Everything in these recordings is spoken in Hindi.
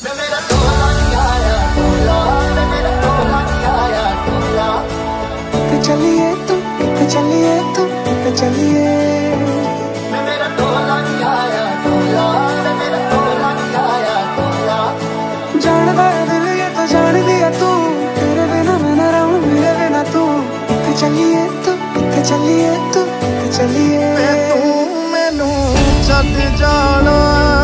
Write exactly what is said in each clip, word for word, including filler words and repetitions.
चलिए तू किथे चलिए तू किथे चलिए मेरा टोला नहीं आया टोला मेरा टोला नहीं आया टोला जान गया दिल ये तो जान दिया तू तेरे बिना मैं न रहूं मेरे बिना तू किथे चलिए तू किथे चलिए तू किथे चलिए तू मैनू छड्ड जाना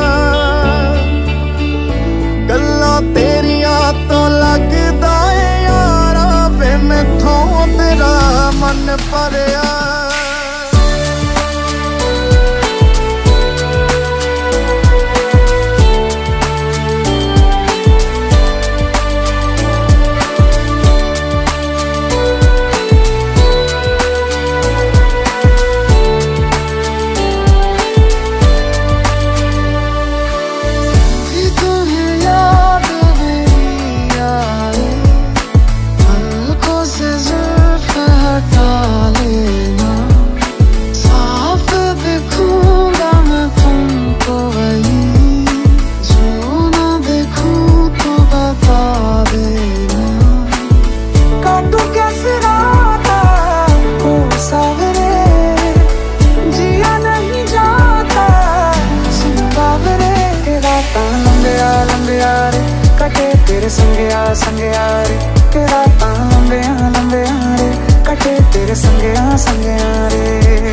गल्लां तेरियां तो लगदा है यारा वे मैथों तेरा मन भरिया तेरे संगया संगया रे के रातां लंबिया लंबिया रे कटे तेरे संगया संगया रे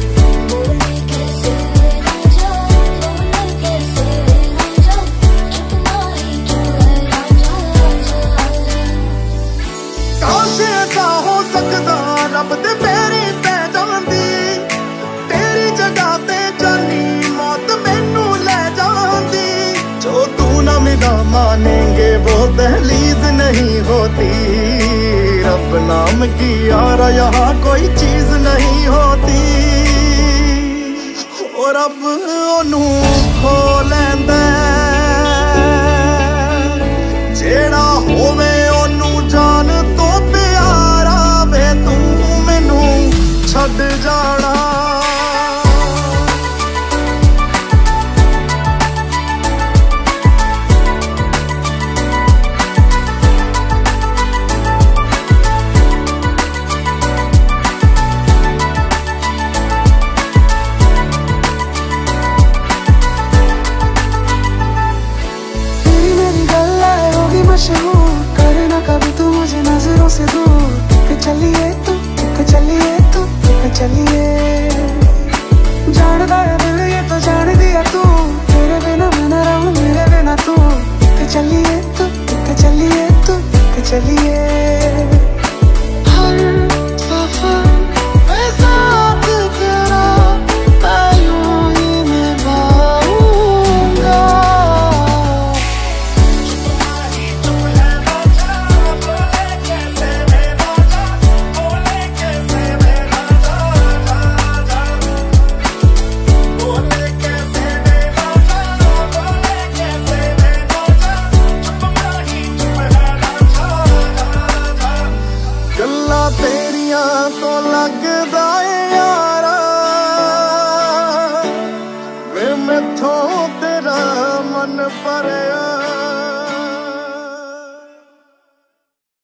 काश ऐसा हो सकदा रब दे पैरी पै जांदी तेरी जगह ते जानी मौत मैनू ले जांदी जो तू ना मिला मानेंगे वो दहलीज नहीं होती रब नाम की यार यहाँ कोई चीज नहीं होती और रब ओनू खो लैंदा जेड़ा होवे ओनू जान तो प्यारा वे तू मैनू छड्ड जाना करे ना कभी तू मुझे नजरों से दूर किथे चलिए तू किथे चलिए तू किथे चलिए जान गया दिल ये तो जान दिया तू तेरे बिना मैं न रहूं मेरे बिना तू किथे चलिए तू किथे चलिए तू किथे चलिए हर सफर में साथ तेरा मैं यूं ही निभाऊंगा तेरियां तो लगदा है यारा वे मैथों तेरा मन भरिया।